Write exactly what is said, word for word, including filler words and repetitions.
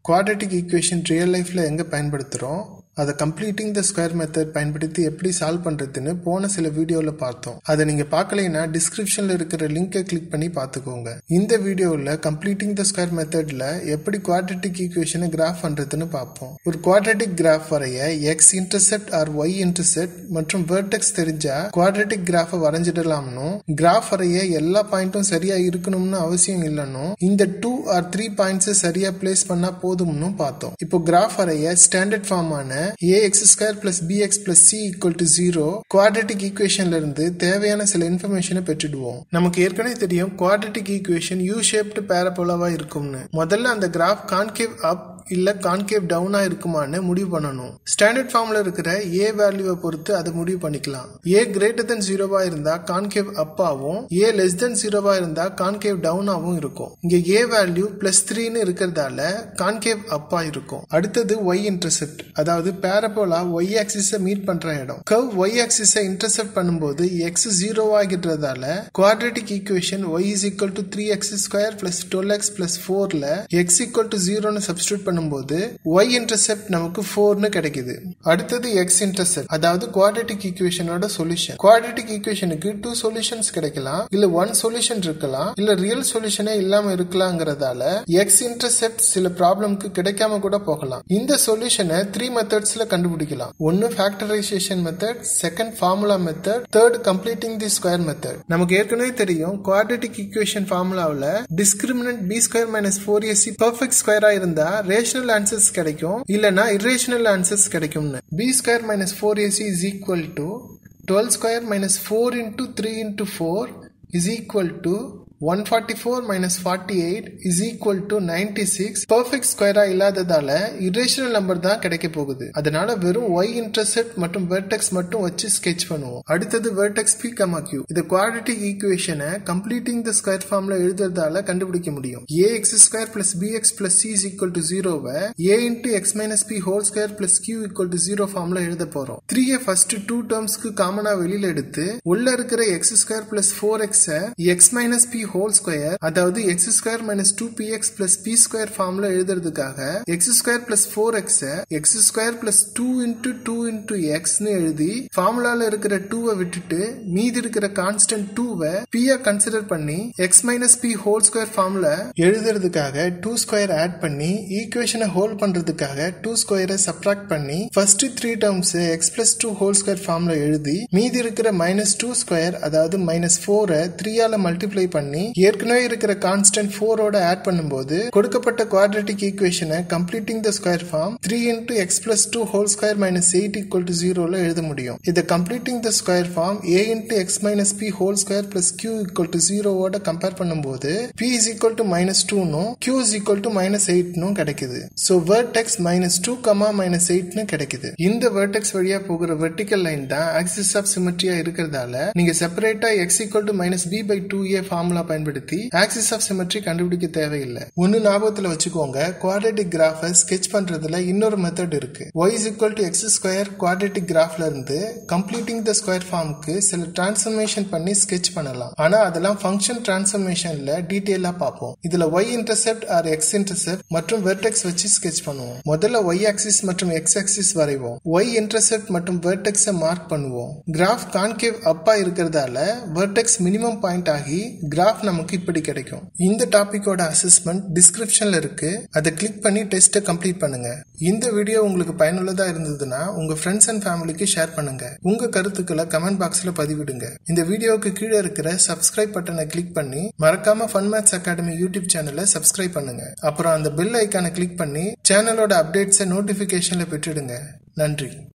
Quadratic equation real லைஃப்ல எங்க பயன்படுத்துறோம், அதை கம்ப்ளீட்டிங் த ஸ்கொயர் மெத்தட் பயன்படுத்தி எப்படி சால்வ் பண்றதுன்னு போன சில வீடியோல பார்த்தோம். அதை நீங்க பார்க்கலைன்னா டிஸ்கிரிப்ஷன்ல இருக்கிற லிங்கை கிளிக் பண்ணி பார்த்துக்கோங்க. இந்த வீடியோவில் கம்ப்ளீட்டிங் த ஸ்கொயர் மெத்தட்ல எப்படி குவாட்ரேட்டிக் ஈக்குவேஷனை கிராஃப் பண்றதுன்னு பார்ப்போம். ஒரு குவாட்ரேட்டிக் கிராஃப் வரைய x intercept or y intercept மற்றும் வெர்டெக்ஸ் தெரிஞ்சா குவாட்ரேட்டிக் கிராஃபை வரைஞ்சிடலாம்னு, கிராஃப் வரைய எல்லா பாயிண்ட்டும் சரியா இருக்கணும்னு அவசியம் இல்லைன்னு, இந்த டூ ஆர் த்ரீ பாயிண்ட்ஸ் சரியா பிளேஸ் பண்ணா போதும்னு பார்த்தோம். இப்போ கிராஃப் வரைய ஸ்டாண்டர்ட் ஃபார்மான ax square plus bx plus c equal to zero quadratic ஈக்குவேஷன்ல இருந்து தேவையான சில இன்ஃபர்மேஷனை பெற்றுடுவோம். நமக்கு ஏற்கனவே தெரியும் குவாட்ரேட்டிக் ஈக்குவேஷன் யூ ஷேப்டு பேரபோலாவா இருக்கும்னு. முதல்ல அந்த கிராஃப் கான்கேவ் அப் இல்ல கான்கேவ் டவுனா இருக்குமான்னு முடிவு பண்ணணும். ஸ்டாண்டர்ட் ஃபார்ம்ல இருக்கிற ஏ வேல்யூவை பொறுத்து அதை முடிவு பண்ணிக்கலாம். ஏ கிரேட்டர் தென் ஜீரோவா இருந்தா கான்கேவ் அப்பாவும், ஏ லெஸ் தென் ஜீரோவா இருந்தா கான்கேவ் டவுனாவும் இருக்கும். இங்க ஏ வேல்யூ பிளஸ் த்ரீன்னு இருக்கிறதால கான்கேவ் அப்பா இருக்கும். அடுத்தது ஒய் இன்டர்செப்ட், அதாவது பேரபோலா ஒய் ஆக்சிஸ் மீட் பண்ற இடம். கர்வ் ஒய் ஆக்சிஸ் இன்டர்செப்ட் பண்ணும்போது எக்ஸ் ஜீரோவாகிறதால quadratic equation y is equal to three x square plus twelve x plus ஃபோர்ல எக்ஸ் ஈக்குவல் டு ஜீரோன்னு சப்ஸ்டியூட் பண்ணும்போது y இன்டர்செப்ட் நமக்கு ஃபோர்னு கிடைக்குது. அடுத்தது x இன்டர்செப்ட், அதாவது குவாட்ரேட்டிக் ஈக்குவேஷனோட சொல்யூஷன். குவாட்ரேட்டிக் ஈக்குவேஷனுக்கு டூ சொல்யூஷன்ஸ் கிடைக்கலாம், இல்ல ஒன் சொல்யூஷன் இருக்கலாம், இல்ல ரியல் சொல்யூஷனே இல்லாம இருக்கலாம்ங்கறதால x இன்டர்செப்ட் சில ப்ராப்ளம்க்கு கிடைக்காம கூட போகலாம். இந்த சொல்யூஷனை த்ரீ மெத்தட்ஸ்ல கண்டுபிடிக்கலாம். ஒன்னு factorisation method, second formula method, third completing the square method. நமக்கு ஏற்கனவே தெரியும் குவாட்ரேட்டிக் ஈக்குவேஷன் ஃபார்முலாவுல discriminant b square minus four AC perfect ஸ்கொயரா இருந்தா ரேஷனல் ஆன்சர்ஸ் கிடைக்கும், இல்லனா இரேஷனல் ஆன்சர்ஸ் கிடைக்கும்னு. b square minus four AC is equal to twelve square minus four into three into four is equal to one forty four minus forty eight is equal to ninety six. Perfect ஸ்கொயரா இல்லாததால irrational number தான் கிடைக்க போகுது. அதனால வெறும் y intercept மற்றும் vertex மட்டும் வச்சு ஸ்கெட்ச் பண்ணுவோம். அடுத்தது வெர்டெக்ஸ் p, q. இந்த குவாட்ரேட்டிக் ஈக்குவேஷனை கம்ப்ளீட்டிங் தி ஸ்கொயர் ஃபார்ம்ல எழுதுறதால கண்டுபிடிக்க முடியும். ax square plus bx plus c is equal to ஜீரோவை a into x minus p whole square plus q equal to zero ஃபார்ம்ல எழுத போறோம். த்ரீ ஃபர்ஸ்ட் டூ டேர்ம்ஸ்க்கு காமனா வெளியில எடுத்து உள்ள இருக்கிற x square plus four x x minus p whole square, அதாவது x square minus two p x plus p square ஃபார்ம்ல எழுதுறதுக்காக x square plus four x x square plus two into two into x னு எழுதி ஃபார்முலால இருக்கிற டூவை விட்டுட்டு மீதி இருக்கிற கான்ஸ்டன்ட் டூவை p ஆ கன்சிடர் பண்ணி x minus p whole square ஃபார்ம்ல எழுதுறதுக்காக டூ ஸ்கொயர் ஆட் பண்ணி ஈக்குவேஷனை ஹோல் பண்றதுக்காக டூ ஸ்கொயரை சப்ட்ராக்ட் பண்ணி first three terms x plus two whole square ஃபார்ம்ல எழுதி மீதி இருக்கிற மைனஸ் டூ ஸ்கொயர் அதாவது மைனஸ் ஃபோரை த்ரீ ஆல மல்டிப்ளை பண்ணி ஏற்கனவே இருக்கிற கான்ஸ்டன்ட் ஃபோர் ஓட ஆட் பண்ணும்போது கொடுக்கப்பட்ட குவாட்ரேட்டிக் ஈக்குவேஷனை completing the square form three into x plus two whole square minus eight equal to ஜீரோல எழுத முடியும். இத completing the square form a into x minus p whole square plus q equal to zero ஓட compare பண்ணும்போது p is equal to minus two னும் q is equal to minus eight னும் கிடைக்குது. So vertex minus two, minus eight னு கிடைக்குது. இந்த vertex வழியா போகிற வெர்டிகல் லைன் தான் ஆக்சிஸ் ஆஃப் சிமெட்ரியா இருக்கிறதால நீங்க செப்பரேட்டா x equal to minus b by டூ a ஃபார்முலா பயன்படுத்தி ஆக்சிஸ் ஆஃப் சிமெட்ரி கண்டுபிடிக்க தேவையில்லை. ஒன்னு ஞாபகத்துல வச்சுக்கோங்க, குவாட்ரேட்டிக் கிராஃபை ஸ்கெட்ச் பண்றதுல இன்னொரு மெத்தட் இருக்கு. y is equal to x square quadratic கிராஃப்ல இருந்து கம்ப்ளீட்டிங் தி ஸ்கொயர் ஃபார்முக்கு சில டிரான்ஸ்ஃபர்மேஷன் பண்ணி ஸ்கெட்ச் பண்ணலாம். ஆனா அதெல்லாம் ஃபங்க்ஷன் டிரான்ஸ்ஃபர்மேஷன்ல டீடைலா பார்ப்போம். இதுல y intercept or x intercept மற்றும் வெர்டெக்ஸ் வச்சு ஸ்கெட்ச் பண்ணுவோம். முதல்ல y ஆக்சிஸ் மற்றும் x ஆக்சிஸ் வரைவோம். y இன்டர்செப்ட் மற்றும் வெர்டெக்ஸை மார்க் பண்ணுவோம். கிராஃப் கான்கேவ் அப்பா இருக்கிறதால வெர்டெக்ஸ் மினிமம் பாயிண்ட் ஆகி கிராஃப் நமக்கு இப்படி கிடைக்கும். இந்த டாபிக்கோட அசஸ்மெண்ட் டிஸ்கிரிப்ஷன்ல இருக்கு, அதை கிளிக் பண்ணி டெஸ்ட்டை கம்ப்ளீட் பண்ணுங்க. இந்த வீடியோ உங்களுக்கு பயனுள்ளதா இருந்ததுன்னா உங்க ஃப்ரெண்ட்ஸ் அண்ட் ஃபேமிலிக்கு ஷேர் பண்ணுங்க. உங்க கருத்துக்களை கமெண்ட் பாக்ஸ்ல பதிவிடுங்க. இந்த வீடியோவுக்கு கீழே இருக்கிற சப்ஸ்கிரைப் பட்டனை கிளிக் பண்ணி மறக்காம ஃபன் மேத்ஸ் அகாடமி யூடியூப் சேனலை சப்ஸ்கிரைப் பண்ணுங்க. அப்புறம் அந்த பெல் ஐக்கானை கிளிக் பண்ணி சேனலோட அப்டேட்ஸை நோட்டிபிகேஷன்ல பெற்றுடுங்க. நன்றி.